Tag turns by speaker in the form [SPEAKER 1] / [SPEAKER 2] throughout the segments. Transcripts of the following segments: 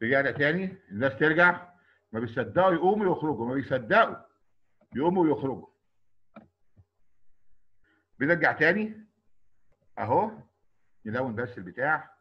[SPEAKER 1] رجعنا تاني، الناس ترجع، ما بيصدقوا يقوموا يخرجوا، ما بيصدقوا يقوموا ويخرجوا. بنرجع تاني اهو، نلون بس البتاع.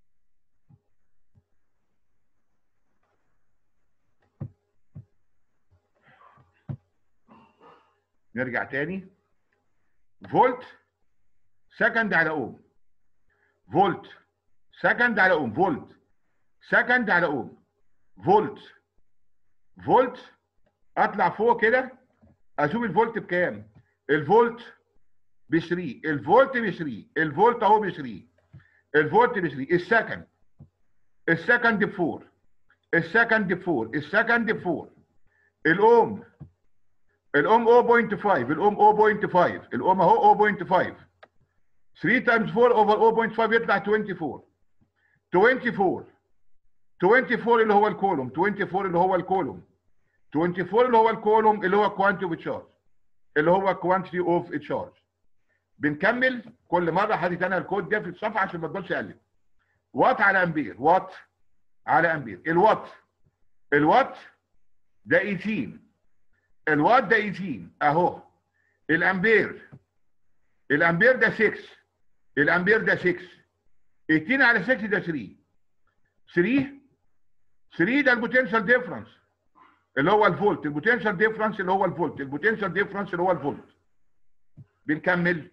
[SPEAKER 1] نرجع تاني. فولت سكند على اوم، فولت سكند على اوم، فولت سكند على اوم، فولت فولت. اطلع فوق كده اشوف الفولت بكام. الفولت ب 3، الفولت ب 3، الفولت اهو ب 3، الفولت ب 3. السكند، السكند ب 4، السكند ب 4، السكند ب 4. الاوم، الاوم 0.5، الاوم 0.5، الاوم اهو 0.5. 3 تايمز 4 اوفر 0.5 يطلع 24. 24 24 اللي هو الكولوم، 24 اللي هو الكولوم، 24 اللي هو الكولوم اللي هو كوانتيتي اوف تشارج، اللي هو كوانتيتي اوف تشارج. بنكمل كل مره. حاطط انا الكود ده في الصفحه عشان ما تفضلش اقلب. وات على امبير، وات على امبير. الوات، الوات ده 18، الوات ده 18 اهو. الامبير، الامبير ده 6، الامبير ده 6. 18 على 6 ده 3. 3 3 ده البوتنشال ديفرنس اللي هو الفولت، البوتنشال ديفرنس اللي هو الفولت، البوتنشال ديفرنس اللي هو الفولت. بنكمل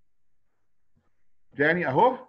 [SPEAKER 1] تاني اهو.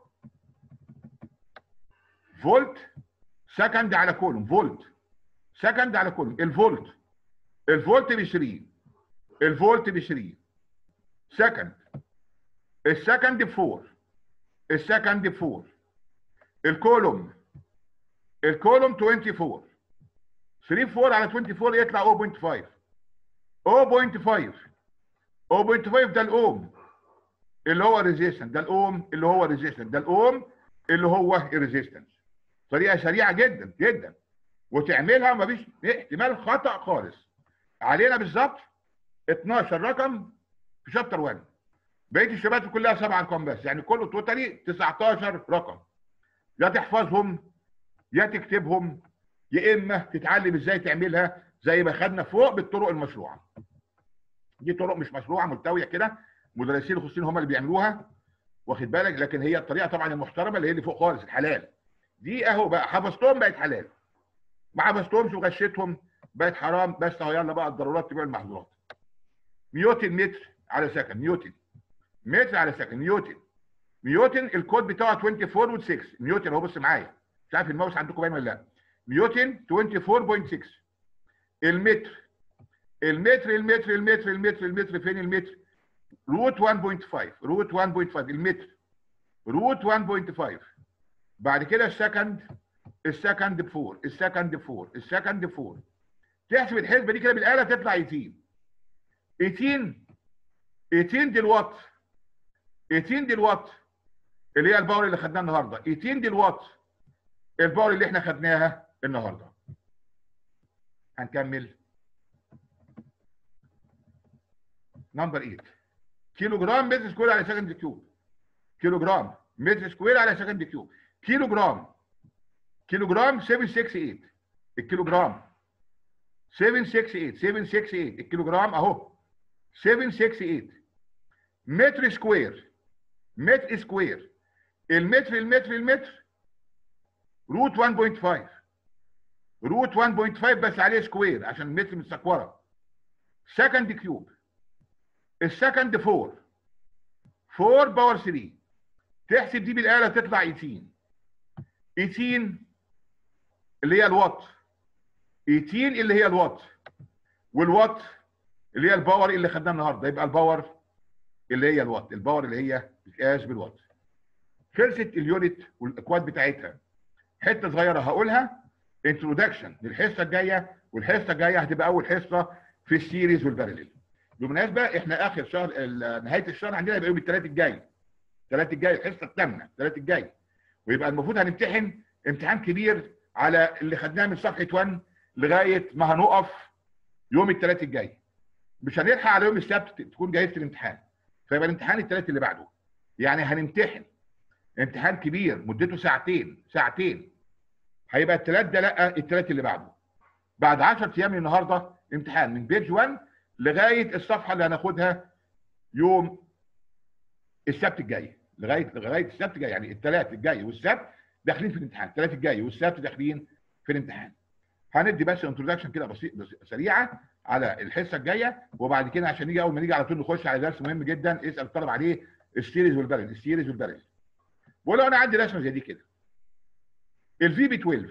[SPEAKER 1] فولت سكند على كولوم، فولت سكند على كولوم. الفولت، الفولت ب 3، الفولت ب 3. سكند، السكند ب 4، السكند ب 4. الكولوم، الكولوم 24. 3 4 على 24 يطلع 0.5. 0.5 0.5 ده الاوم اللي هو ريزيستنس، ده الاوم اللي هو ريزيستنس، ده الاوم اللي هو الريزيستنس. طريقه سريعه جدا جدا وتعملها مفيش احتمال خطا خالص. علينا بالظبط 12 رقم في شابتر 1. بقيه الشباتر كلها 7 ارقام بس، يعني كله توتالي 19 رقم. يا تحفظهم يا تكتبهم، يا اما تتعلم ازاي تعملها زي ما خدنا فوق بالطرق المشروعه. دي طرق مش مشروعه ملتويه كده، مدرسين الخصوصيين هم اللي بيعملوها، واخد بالك؟ لكن هي الطريقه طبعا المحترمه اللي هي اللي فوق خالص الحلال. دي اهو بقى حفظتهم بقت حلال، ما حفظتهمش وغشيتهم بقت حرام. بس اهو يلا بقى الضرورات تبيع المحظورات. نيوتن متر على سكند، نيوتن متر على سكند، نيوتن. نيوتن الكود بتاعه 24 و6. نيوتن اهو بص معايا، مش عارف الماوس عندكم باين ولا لا. نيوتن 24.6. المتر، المتر المتر المتر المتر المتر فين المتر؟ روت 1.5، روت 1.5 المتر، روت 1.5. بعد كده السكند، السكند ب 4، السكند ب 4، السكند ب 4. تحسب الحسبه دي كده بالاله تطلع 18. 18 18 دي الوات، 18 دي الوات اللي هي الباور اللي خدناها النهارده. 18 دي الوات الباور اللي احنا خدناها النهارده. هنكمل. نمبر 8. كيلو جرام متر سكوير على سكند كيوب. كيلو جرام متر سكوير على سكند كيوب. كيلو جرام، كيلو جرام 768. الكيلو جرام 768، 768. الكيلو جرام اهو 768. متر سكوير، متر سكوير. المتر المتر المتر روت 1.5، روت 1.5 بس عليه سكوير عشان المتر متسكوره. سكند كيوب، السكند 4، 4 باور 3. تحسب دي بالاله تطلع 18. 18 اللي هي الوات، 18 اللي هي الوات، والوات اللي هي الباور اللي خدناها النهارده. يبقى الباور اللي هي الوات، الباور اللي هي بتقاس بالوات. خلصت اليونت والاكواد بتاعتها. حته صغيره هقولها انترودكشن للحصه الجايه، والحصه الجايه هتبقى اول حصه في السيريز والبارلل. بالمناسبه احنا اخر شهر نهايه الشهر عندنا يبقى يوم الثلاث الجاي، الثلاث الجاي الحصه الثامنه، الثلاث الجاي. ويبقى المفروض هنمتحن امتحان كبير على اللي خدناه من صفحه 1 لغايه ما هنقف يوم الثلاث الجاي. مش هنلحق على يوم السبت تكون جاهزه الامتحان، فيبقى الامتحان الثلاث اللي بعده. يعني هنمتحن امتحان كبير مدته ساعتين، ساعتين هيبقى الثلاث ده لا، الثلاث اللي بعده. بعد 10 ايام من النهارده امتحان من بيج 1 لغايه الصفحه اللي هناخدها يوم السبت الجاي، لغايه السبت الجاي، يعني الثلاث الجاي والسبت داخلين في الامتحان، الثلاث الجاي والسبت داخلين في الامتحان. هندي بس انتروداكشن كده بسيط سريعه على الحصه الجايه، وبعد كده عشان نيجي اول ما نيجي على طول نخش على درس مهم جدا اسال الطلب عليه، السيريز والبارل. السيريز والبارل، ولو انا عندي رسمه زي دي كده، الفي بي 12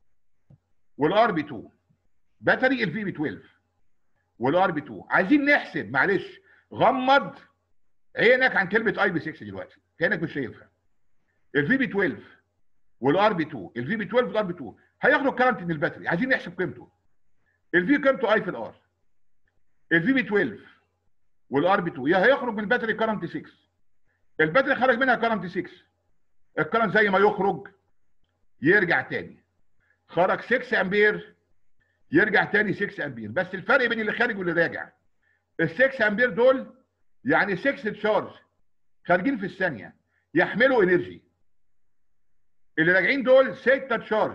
[SPEAKER 1] والار بي 2 باتري، الفي بي 12 والار بي 2 عايزين نحسب. معلش غمض عينك عن كلمه اي بي 6 دلوقتي كانك مش شايفها. الفي بي 12 والار بي 2، الفي بي 12 والار بي 2 هياخدوا الكرنت من الباتري، عايزين نحسب قيمته. الفي قيمته اي في الار. الفي بي 12 والار بي 2 يا هيخرج من الباتري كرنت 6، الباتري خرج منها كرنت 6، الكرنت زي ما يخرج يرجع تاني. خرج 6 امبير يرجع تاني 6 امبير، بس الفرق بين اللي خارج واللي راجع ال 6 امبير دول يعني 6 تشارج خارجين في الثانيه يحملوا انرجي. اللي راجعين دول 6 تشارج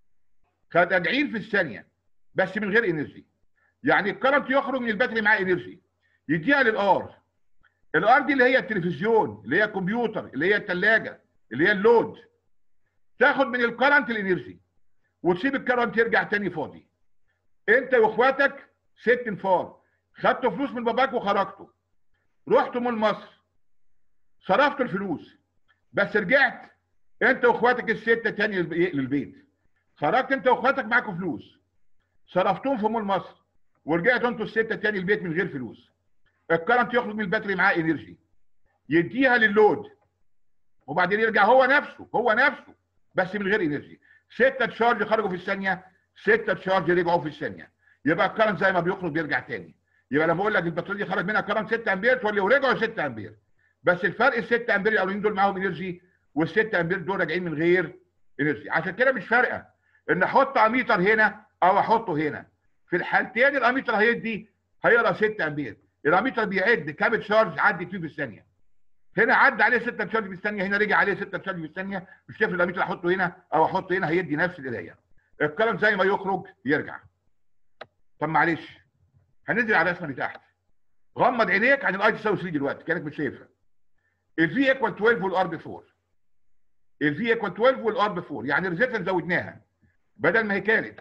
[SPEAKER 1] راجعين في الثانيه بس من غير انرجي. يعني الكرنت يخرج من الباتري معاه انرجي يديها للار. الار دي اللي هي التلفزيون، اللي هي الكمبيوتر، اللي هي الثلاجه، اللي هي اللود. تاخد من الكرنت الانرجي وتسيب الكرنت يرجع تاني فاضي. انت واخواتك 6 انفار خدتوا فلوس من باباك وخرجتوا، رحتوا مول مصر صرفتوا الفلوس، بس رجعت انت واخواتك السته تاني للبيت. خرجت انت واخواتك معاكم فلوس صرفتوهم في مول مصر ورجعتوا انتوا السته تاني البيت من غير فلوس. الكرنت يخرج من الباتري معاه انرجي يديها لللود وبعدين يرجع هو نفسه بس من غير انرجي. 6 تشارج خرجوا في الثانيه، 6 تشارج رجعوا في الثانيه. يبقى الكرنت زي ما بيخرج بيرجع تاني. يبقى لما اقول لك البطاريه دي خرج منها كرنت 6 امبير تقول لي ورجعوا 6 امبير، بس الفرق ال 6 امبير الاولين دول معاهم انرجي وال 6 امبير دول راجعين من غير انرجي. عشان كده مش فارقه ان احط اميتر هنا او احطه هنا، في الحالتين الاميتر هيدي هيقرا 6 امبير. الاميتر بيعد كام تشارج عدت فيه في الثانيه. هنا عدى عليه 6 تشارج في الثانيه، هنا رجع عليه 6 تشارج في الثانيه، مش تفرق الاميتر احطه هنا او احطه هنا هيدي نفس القرايه. الكلام زي ما يخرج يرجع. طب معلش هننزل على الرسمه اللي تحت. غمض عينيك عن الاي تساوي 3 دلوقتي كانك مش شايفها. الفي ايكوال 12 والار ب 4. الفي ايكوال 12 والار ب 4، يعني الريزيستنس زودناها، بدل ما هي كانت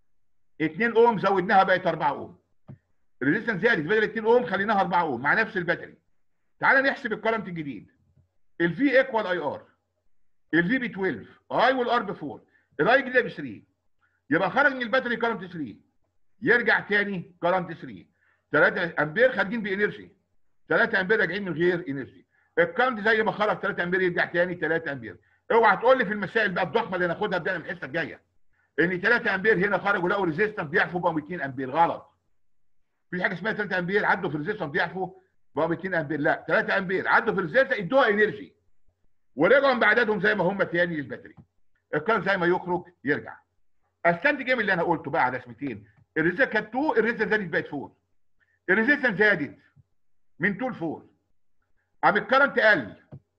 [SPEAKER 1] 2 اوم زودناها بقت 4 اوم. الريزيستنس زادت، بدل 2 اوم خليناها 4 اوم مع نفس الباتري. تعال نحسب الكرنت الجديد. الفي ايكوال اي ار، الفي ب 12 اي والار ب 4. الاي جديده ب 3 يبقى خرج من الباتري كرنت 3 يرجع تاني كرنت 3. 3 امبير خارجين بانرجي، 3 امبير راجعين من غير انرجي. الكرنت زي ما خرج 3 امبير يرجع تاني 3 امبير. اوعى تقول لي في المسائل بقى الضخمه اللي هناخدها بدايه من الحصه الجايه ان 3 امبير هنا خرجوا لقوا ريزيستنس ضعفوا بقوا 200 امبير. غلط. في حاجه اسمها 3 امبير عدوا في الريزيستنس ضعفوا بقوا 200 امبير. لا، 3 امبير عدوا في الريزيستنس ادوها انرجي ورجعوا بعددهم زي ما هم تاني للباتري. الكرنت زي ما يخرج يرجع. استنتج ايه من اللي انا قلته بقى على رسمتين؟ الريزيستنس كانت 2، الريزيستنس زادت بقت 4. الريزيستنس زادت من 2 ل 4، قام الكرنت قل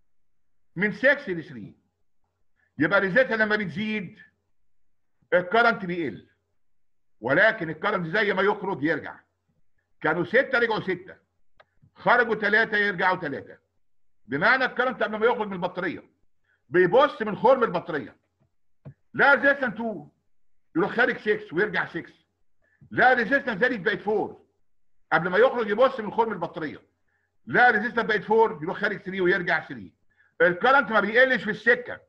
[SPEAKER 1] من 6 ل 3. يبقى الريزيستنس لما بتزيد الكرنت بيقل، ولكن الكرنت زي ما يخرج يرجع. كانوا 6 رجعوا 6، خرجوا 3 يرجعوا 3. بمعنى الكرنت قبل ما يخرج من البطاريه بيبص من خرم البطاريه، لا ريزيستنس 2 يروح خارج 6 ويرجع 6. لا ريزيستنس زادت بقت 4، قبل ما يخرج يبص من خرم البطاريه، لا ريزيستنس بقت 4 يروح خارج 3 ويرجع 3. الكرنت ما بيقلش في السكه،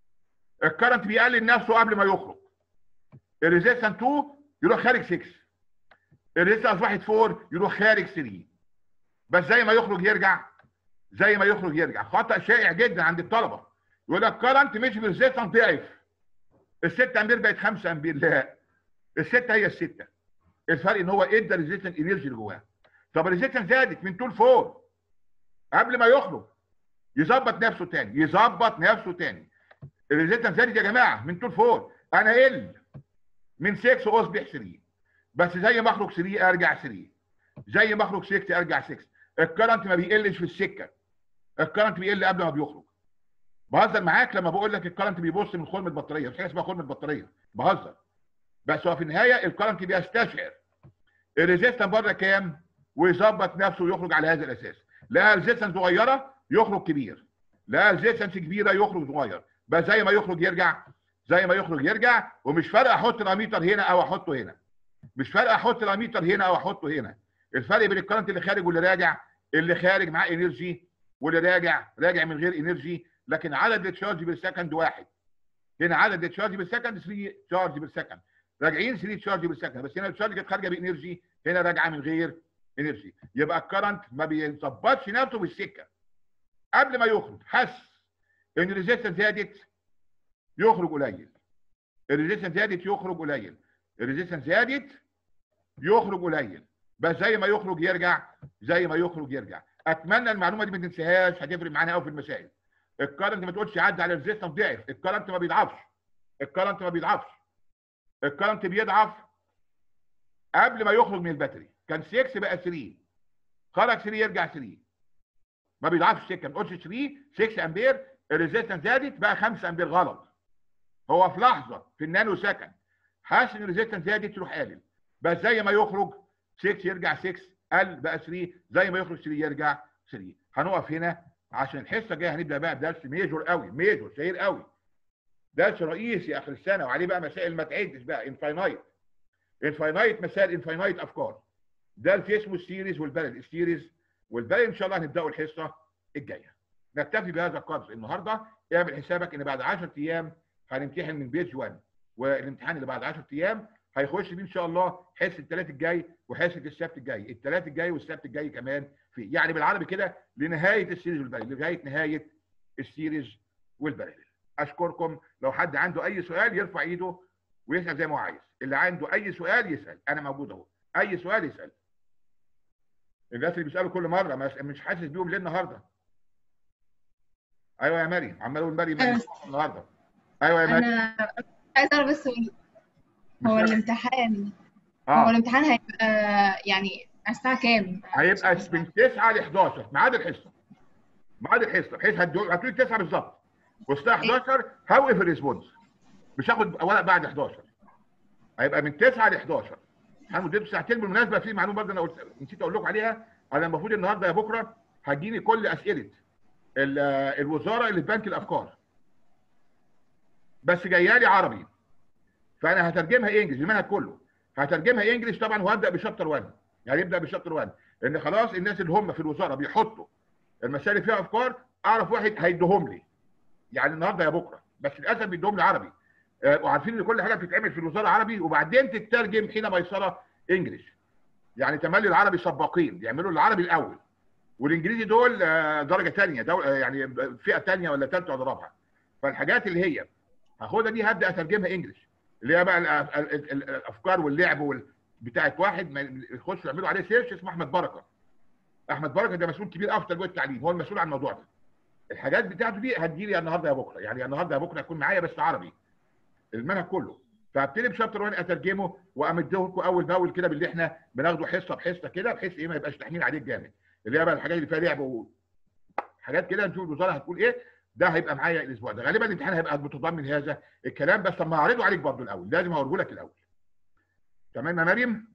[SPEAKER 1] الكرنت بيقلل نفسه قبل ما يخرج. الريزيستنس 2 يروح خارج 6، الريزيستنس اصبحت 4 يروح خارج 3. بس زي ما يخرج يرجع، زي ما يخرج يرجع. خطأ شائع جدا عند الطلبه، يقول لك كرنت مش بالريزيستنس ضعف، ال 6 امبير بقت 5 امبير. لا، ال6 هي ال6، الفرق ان هو ادى ريزيستنس انرجي اللي جواه. طب الريزيستنس زادت من 2 ل 4 قبل ما يخرج يظبط نفسه تاني، يظبط نفسه تاني. الريزيستنس زادت يا جماعه من 2 ل 4، انا قل من 6 واصبح 3، بس زي ما اخرج 3 ارجع 3، زي ما اخرج 6 ارجع 6. الكرنت ما بيقلش في السكه، الكرنت بيقل قبل ما بيخرج. بهزر معاك لما بقول لك الكرنت بيبص من خرم البطاريه، مش حاجه اسمها خرم البطاريه، بهزر. بس هو في النهايه الكرنت بيستشعر الريزيستنس بره كام ويظبط نفسه ويخرج على هذا الاساس. لقى ريزيستنس صغيره يخرج كبير، لقى ريزيستنس كبيره يخرج صغير، بس زي ما يخرج يرجع، زي ما يخرج يرجع. ومش فارقه احط الاميتر هنا او احطه هنا، مش فارقه احط الاميتر هنا او احطه هنا. الفرق بين الكرنت اللي خارج واللي راجع، اللي خارج معاه انرجي واللي راجع من غير انرجي. لكن عدد التشارج بالسكند واحد. هنا عدد التشارج بالسكند 3 تشارج بالسكند، راجعين 3 تشارج بالسكند، بس هنا التشارج كانت خارجه بانرجي، هنا راجعه من غير انرجي. يبقى الكرنت ما بيظبطش نفسه بالسكه. قبل ما يخرج حس ان الريزيستنس زادت يخرج قليل، الريزيستنس زادت يخرج قليل، الريزيستنس زادت يخرج قليل، بس زي ما يخرج يرجع، زي ما يخرج يرجع. اتمنى المعلومه دي ما تنساهاش، هتفرق معانا قوي في المسائل. الكرنت ما تقولش عدى على الريزيستنس ضعف، الكرنت ما بيضعفش، الكرنت ما بيضعفش، الكرنت بيضعف قبل ما يخرج من الباتري. كان 6 بقى 3، خرج 3 يرجع 3، ما بيضعفش السكه. ما تقولش 3 6 امبير الريزيستنس زادت بقى 5 امبير، غلط. هو في لحظه في النانو سكند حاسس ان الريزيستنس زادت تروح قالل، بس زي ما يخرج 6 يرجع 6، قل بقى 3، زي ما يخرج 3 يرجع 3. هنقف هنا عشان الحصه الجايه هنبدا بقى بدرس ميجور قوي، ميجور شهير قوي، درس رئيسي اخر السنه، وعليه بقى مسائل ما تعدش بقى، انفاينايت، انفاينايت مسائل، انفاينايت افكار. ده اللي اسمه السيريز والبلد، السيريز والبلد ان شاء الله هنبداوا الحصه الجايه. نكتفي بهذا القدر النهارده. اعمل حسابك ان بعد 10 ايام هنمتحن من بيج 1، والامتحان اللي بعد 10 ايام هيخش بيه ان شاء الله حصه الثلاث الجاي وحصه السبت الجاي، الثلاث الجاي والسبت الجاي كمان في، يعني بالعربي كده لنهايه السيريز والبلد، لغايه نهايه السيريز والبلد. اشكركم. لو حد عنده اي سؤال يرفع ايده ويسال زي ما هو عايز، اللي عنده اي سؤال يسال، انا موجود اهو، اي سؤال يسال. الناس اللي بيسالوا كل مره مش حاسس بيهم ليه النهارده؟ ايوه يا مريم، عمال اقول مريم النهارده. ايوه يا مريم.
[SPEAKER 2] انا عايزه اعرف بس
[SPEAKER 1] مش
[SPEAKER 2] هو
[SPEAKER 1] سامع.
[SPEAKER 2] الامتحان هو
[SPEAKER 1] اه
[SPEAKER 2] الامتحان هيبقى يعني على الساعه كام؟
[SPEAKER 1] هيبقى
[SPEAKER 2] عشان بس
[SPEAKER 1] من 9 ل 11 ميعاد الحصه، ميعاد الحصه بحيث هتقولي 9 بالظبط، والساعه
[SPEAKER 2] ايه
[SPEAKER 1] 11 هوقف الريسبونس، مش هاخد ورق بعد 11. هيبقى من 9 ل 11. هنمدته ساعتين. بالمناسبه في معلومه برضه انا نسيت اقول لكم عليها، انا المفروض النهارده يا بكره هتجيني كل اسئله الوزاره اللي في بنك الافكار، بس جايه لي عربي، فانا هترجمها انجلش، المنهج كله هترجمها انجلش طبعا، وهبدا بشابتر 1، يعني يبدا بشابتر 1، لان خلاص الناس اللي هم في الوزاره بيحطوا المسائل اللي فيها افكار، اعرف واحد هيديهم لي يعني النهارده يا بكره، بس للاسف بيديهم لي عربي. وعارفين ان كل حاجه بتتعمل في الوزاره عربي، وبعدين تترجم حين ميسره انجلش. يعني تملي العربي سباقين، يعملوا العربي الاول، والانجليزي دول درجه ثانيه، يعني فئه ثانيه ولا ثالثه ولا رابعه. فالحاجات اللي هي هاخدها دي هبدا اترجمها انجلش، اللي هي بقى الافكار واللعب بتاعت واحد ما يخشوا يعملوا عليه سيرش اسمه احمد بركه. احمد بركه ده مسؤول كبير قوي في تربيه التعليم، هو المسؤول عن الموضوع ده. الحاجات بتاعته دي هتجي لي النهارده يا بكره، يعني النهارده يا بكره هتكون معايا بس عربي المنهج كله. فابتدي بشابتر 1 اترجمه وامده لكم اول باول كده باللي احنا بناخده حصه بحصه كده، بحيث ايه ما يبقاش تحميل عليك جامد، اللي هي بقى الحاجات اللي فيها لعب وحاجات كده. نشوف الوزاره هتقول ايه. ده هيبقى معايا الاسبوع ده، غالبا الامتحان هيبقى متضمن هذا الكلام، بس لما اعرضه عليك برضه الاول لازم اوريه لك الاول. تمام يا مريم؟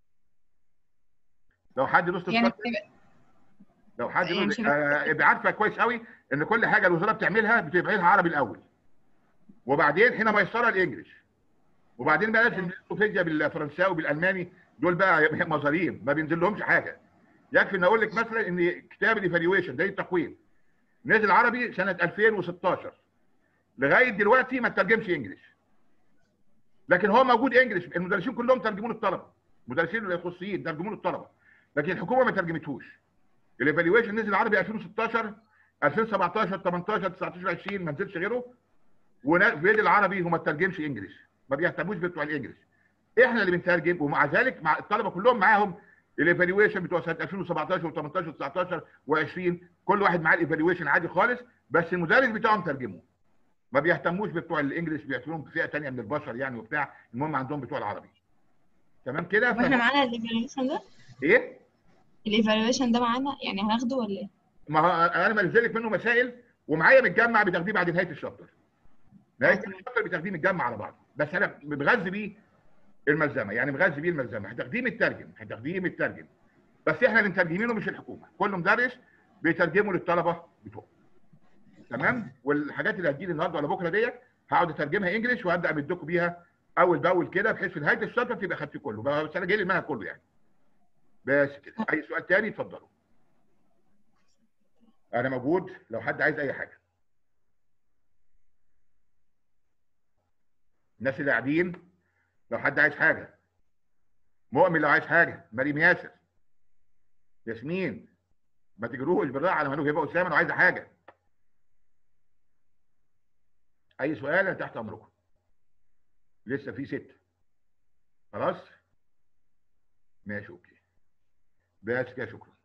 [SPEAKER 1] لو حد له
[SPEAKER 2] يعني
[SPEAKER 1] استفسار، لو حد له
[SPEAKER 2] مش
[SPEAKER 1] يبقى عارفه كويس قوي ان كل حاجه الوزاره بتعملها بتبقى لها عربي الاول، وبعدين حين ميسره الانجليش، وبعدين بقى لازم يدرسوا فيزياء بالفرنساوي بالالماني، دول بقى مظاريم ما بينزل لهمش حاجه. يكفي ان اقول لك مثلا ان كتاب الايفالويشن ده التقويم نزل عربي سنه 2016، لغايه دلوقتي ما ترجمش انجليش، لكن هو موجود انجليش، المدرسين كلهم ترجمون الطلبه، مدرسين الخصوصيين ترجمون الطلبه، لكن الحكومه ما ترجمتوش. الايفالويشن نزل عربي 2016، 2017 18 19 20 ما نزلش غيره، وفيديو العربي وما ترجمش انجليش، ما بيهتموش بتوع الانجليش، احنا اللي بنترجم. ومع ذلك مع الطلبه كلهم معاهم الايفالويشن بتوع سنه 2017 و18 و19 و20، كل واحد معاه الايفالويشن عادي خالص، بس المدرس بتاعهم ترجمه، ما بيهتموش بتوع الانجليش، بيعتبروهم فئه ثانيه من البشر يعني وبتاع، المهم عندهم بتوع العربي. تمام كده؟
[SPEAKER 2] طب احنا معانا الايفالويشن ده؟
[SPEAKER 1] ايه؟
[SPEAKER 2] الايفالويشن ده معانا يعني هناخده ولا ايه؟
[SPEAKER 1] ما هو انا منزل لك منه مسائل ومعايا متجمع بتاخديه بعد نهايه الشابتر. نهايه
[SPEAKER 2] تمام.
[SPEAKER 1] الشابتر بتاخديه متجمع على بعض، بس انا بغذي بيه الملزمه، يعني مغذي بيه الملزمه، هتاخديه مترجم، بس احنا اللي مترجمينه مش الحكومه، كل مدرس بيترجمه للطلبه بتوعه. تمام. والحاجات اللي هتجيلي النهارده ولا بكره ديت هقعد اترجمها انجلش وهبدا امدكم بيها اول باول كده، بحيث في نهايه الشابتر تبقى خدت كله، بس انا جاي لي المنهج كله يعني. بس كده. اي سؤال تاني اتفضلوا. انا موجود لو حد عايز اي حاجه. الناس اللي قاعدين لو حد عايز حاجه. مؤمن لو عايز حاجه. مريم ياسر. ياسمين. ما تجروش بالراحه على ما يبقى اسامه لو عايزه حاجه. اي سؤال انا تحت امركم. لسه في 6. خلاص. ماشي اوكي. بس كده شكرا.